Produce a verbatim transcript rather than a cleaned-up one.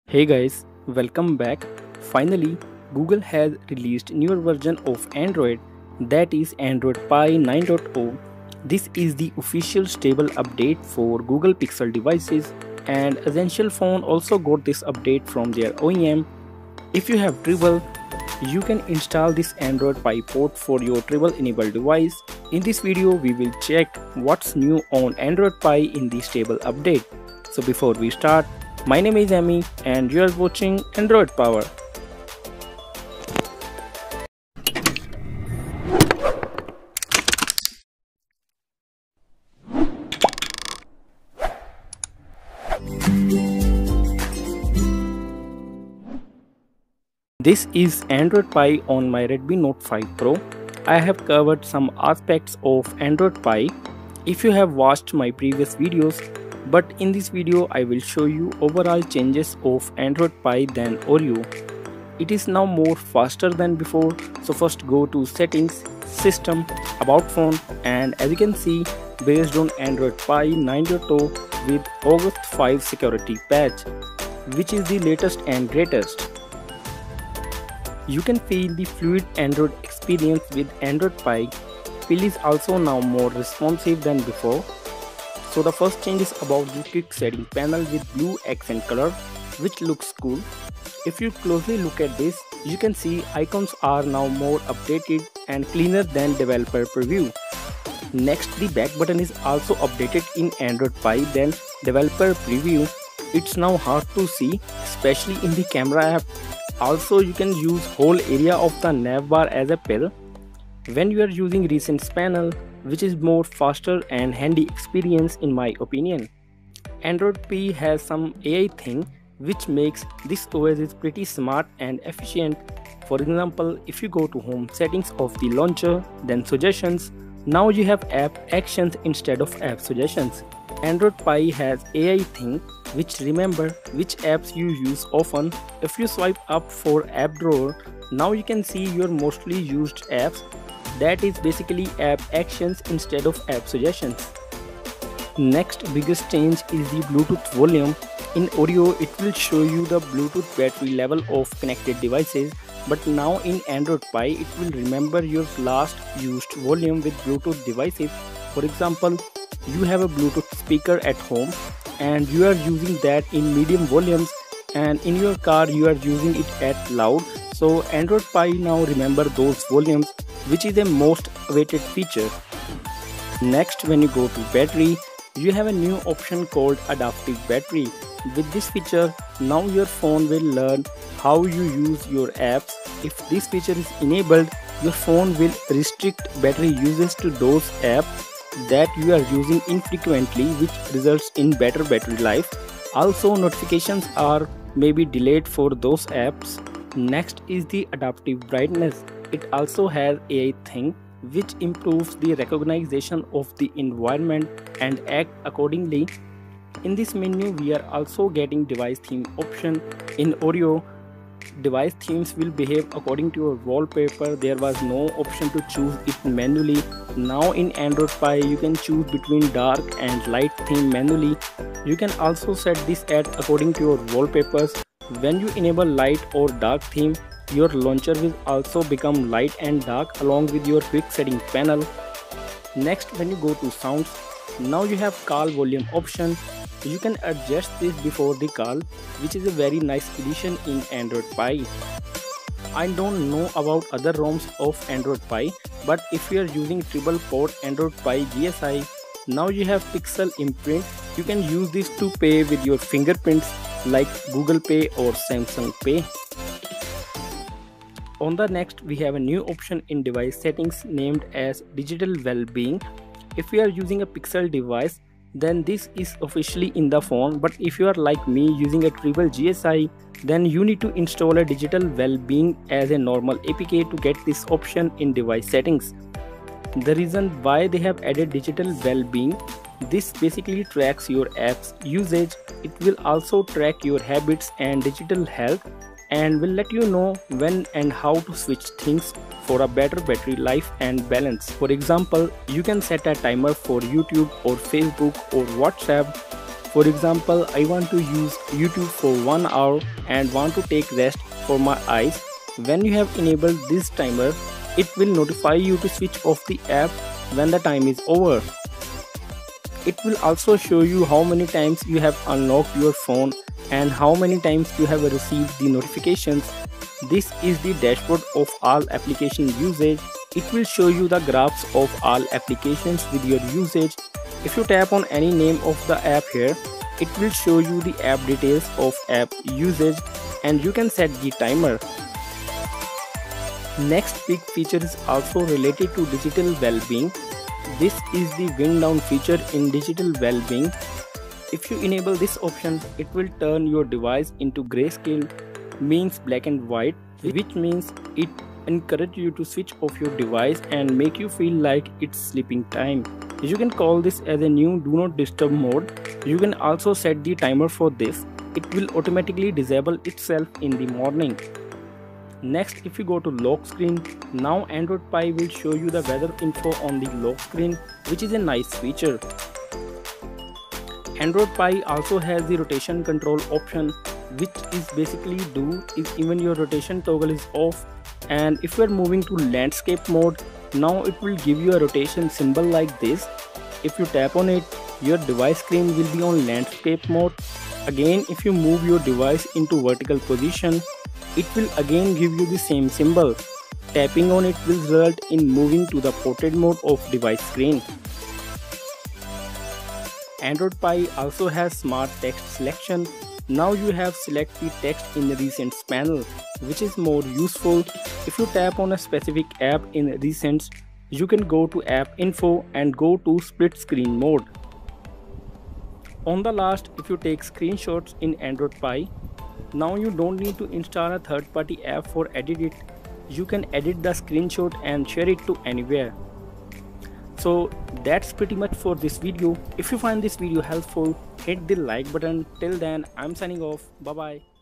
Hey guys, welcome back. Finally, Google has released newer version of Android, that is Android Pie nine point zero. This is the official stable update for Google Pixel devices, and Essential Phone also got this update from their O E M. If you have Tribble, you can install this Android Pie port for your Tribble enabled device. In this video, we will check what's new on Android Pie in the stable update. So before we start, my name is Amy and you are watching Android Power. This is Android Pie on my Redmi Note five Pro. I have covered some aspects of Android Pie if you have watched my previous videos, but in this video I will show you overall changes of Android Pie than Oreo. It is now more faster than before, so first go to Settings, System, About Phone, and as you can see, based on Android Pie nine point zero with August fifth security patch, which is the latest and greatest. You can feel the fluid Android experience with Android Pie. Peel is also now more responsive than before. So the first change is about the quick setting panel with blue accent color, which looks cool. If you closely look at this, you can see icons are now more updated and cleaner than developer preview. Next, the back button is also updated in Android Pie than developer preview. It's now hard to see, especially in the camera app. Also, you can use whole area of the nav bar as a pill when you are using Recents panel, which is more faster and handy experience in my opinion. Android Pie has some A I thing which makes this O S is pretty smart and efficient. For example, if you go to home settings of the launcher, then suggestions, now you have app actions instead of app suggestions. Android Pie has A I thing which remember which apps you use often. If you swipe up for app drawer, now you can see your mostly used apps. That is basically app actions instead of app suggestions. Next biggest change is the Bluetooth volume. In Oreo, it will show you the Bluetooth battery level of connected devices, but now in Android Pie, it will remember your last used volume with Bluetooth devices. For example, you have a Bluetooth speaker at home and you are using that in medium volumes, and in your car you are using it at loud. So Android Pie now remember those volumes, which is a most awaited feature. Next, when you go to battery, you have a new option called adaptive battery. With this feature, now your phone will learn how you use your apps. If this feature is enabled, your phone will restrict battery usage to those apps that you are using infrequently, which results in better battery life. Also, notifications are maybe delayed for those apps. Next is the adaptive brightness. It also has A I thing which improves the recognition of the environment and act accordingly. In this menu, we are also getting device theme option. In Oreo, device themes will behave according to your wallpaper. There was no option to choose it manually. Now in Android Pie, you can choose between dark and light theme manually. You can also set this at according to your wallpapers. When you enable light or dark theme, your launcher will also become light and dark along with your quick setting panel. Next, when you go to sounds, now you have call volume option. You can adjust this before the call, which is a very nice addition in Android Pie. I don't know about other ROMs of Android Pie, but if you are using triple port Android Pie G S I, now you have Pixel imprint. You can use this to pay with your fingerprints like Google Pay or Samsung Pay. On the next, we have a new option in device settings named as Digital Wellbeing. If you are using a Pixel device, then this is officially in the phone, but if you are like me using a Tribble G S I, then you need to install a Digital Wellbeing as a normal A P K to get this option in device settings. The reason why they have added Digital Wellbeing, this basically tracks your app's usage. It will also track your habits and digital health, and will let you know when and how to switch things for a better battery life and balance. For example, you can set a timer for YouTube or Facebook or WhatsApp For example, I want to use YouTube for one hour and want to take rest for my eyes. When you have enabled this timer, it will notify you to switch off the app when the time is over. It will also show you how many times you have unlocked your phone and how many times you have received the notifications. This is the dashboard of all application usage. It will show you the graphs of all applications with your usage. If you tap on any name of the app here, it will show you the app details of app usage and you can set the timer. Next big feature is also related to digital well-being. This is the wind down feature in digital well-being. If you enable this option, it will turn your device into grayscale, means black and white, which means it encourages you to switch off your device and make you feel like it's sleeping time. You can call this as a new do not disturb mode. You can also set the timer for this. It will automatically disable itself in the morning. Next, if you go to lock screen, now Android Pie will show you the weather info on the lock screen, which is a nice feature. Android Pie also has the rotation control option, which is basically do if even your rotation toggle is off, and if you are moving to landscape mode, now it will give you a rotation symbol like this. If you tap on it, your device screen will be on landscape mode. Again, if you move your device into vertical position, it will again give you the same symbol. Tapping on it will result in moving to the portrait mode of device screen. Android Pie also has smart text selection. Now you have select the text in the Recents panel, which is more useful. If you tap on a specific app in Recents, you can go to app info and go to split screen mode. On the last, if you take screenshots in Android Pie, now you don't need to install a third-party app for edit it. You can edit the screenshot and share it to anywhere. So that's pretty much for this video. If you find this video helpful, hit the like button. Till then, I'm signing off. Bye bye.